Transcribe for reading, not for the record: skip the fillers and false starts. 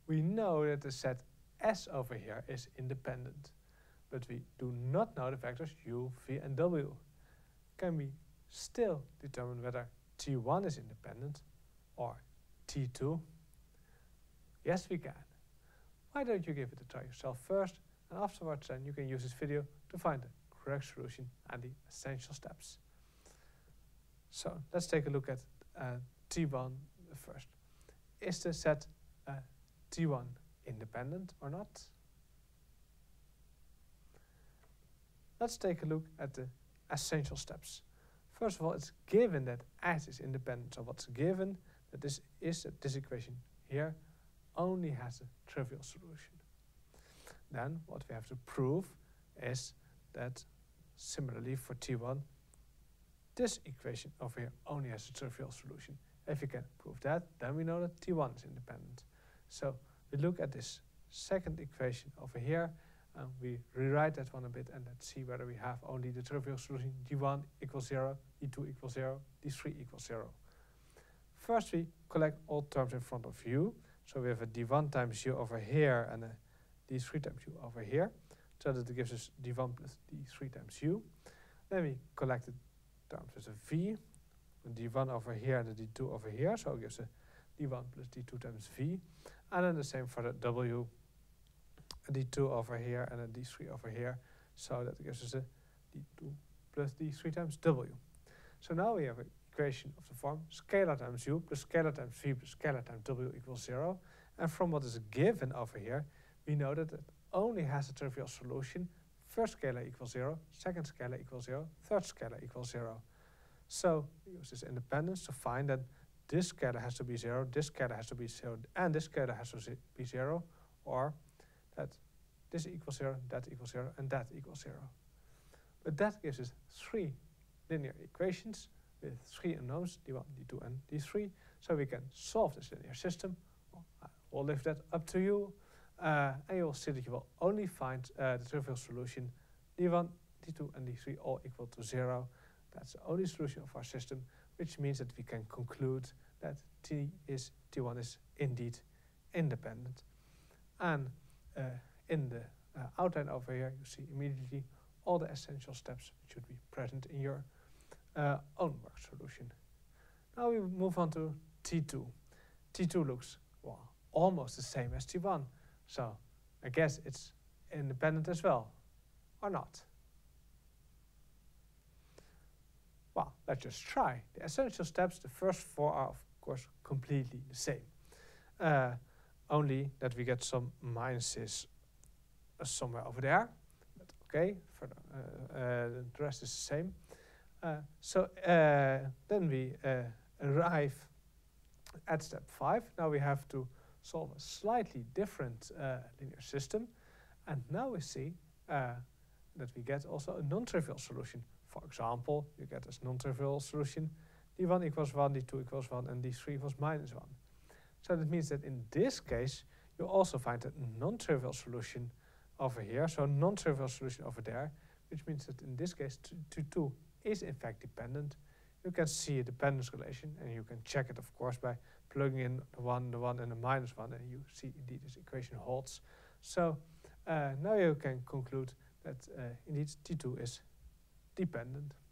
We know that the set S over here is independent, but we do not know the vectors u, v, and w. Can we still determine whether T1 is independent or T2? Yes, we can. Why don't you give it a try yourself first, and afterwards then you can use this video to find the correct solution and the essential steps. So let's take a look at T1 first. Is the set T1 independent or not? Let's take a look at the essential steps. First of all, it's given that S is independent. So what's given that this equation here only has a trivial solution. Then what we have to prove is that similarly for T1, this equation over here only has a trivial solution. If we can prove that, then we know that T1 is independent. So we look at this second equation over here, and we rewrite that one a bit, and let's see whether we have only the trivial solution D1 equals 0, D2 equals 0, D3 equals 0. First we collect all terms in front of u. So we have a D1 times u over here and a D3 times u over here. So that it gives us D1 plus D3 times u. Then we collect the terms as a v, a D1 over here and a D2 over here. So it gives a D1 plus D2 times v. And then the same for the w, a D2 over here and a D3 over here. So that gives us a D2 plus D3 times w. So now we have an equation of the form scalar times u plus scalar times v plus scalar times w equals 0. And from what is given over here, we know that it only has a trivial solution. First scalar equals 0, second scalar equals 0, third scalar equals 0. So we use this independence to find that this scalar has to be 0, this scalar has to be 0, and this scalar has to be 0, or that this equals 0, that equals 0, and that equals 0. But that gives us 3 linear equations with 3 unknowns, D1, D2, and D3. So we can solve this linear system. We'll leave that up to you. And you'll see that you will only find the trivial solution D1, D2, and D3 all equal to 0. That's the only solution of our system, which means that we can conclude that T1 is indeed independent. And in the outline over here, you see immediately all the essential steps which should be present in your own work solution. Now we move on to T2. T2 looks, well, almost the same as T1. So I guess it's independent as well, or not? Well, let's just try. The essential steps, the first 4 are of course completely the same. Only that we get some minuses somewhere over there. But okay, the rest is the same. So then we arrive at step 5. Now we have to solve a slightly different linear system. And now we see that we get also a non-trivial solution. For example, you get this non-trivial solution, D1 equals 1, D2 equals 1, and D3 equals minus 1. So that means that in this case, you also find a non-trivial solution over here, so a non-trivial solution over there, which means that in this case, T2 is in fact dependent. You can see a dependence relation, and you can check it, of course, by plugging in the 1, and the minus 1, and you see indeed this equation holds. So now you can conclude that indeed T2 is dependent.